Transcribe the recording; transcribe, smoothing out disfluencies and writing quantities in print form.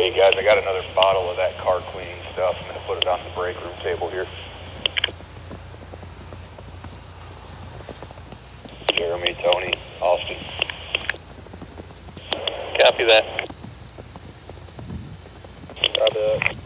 Hey guys, I got another bottle of that car cleaning stuff. I'm going to put it on the break room table here. Jeremy, Tony, Austin. Copy that. Copy that.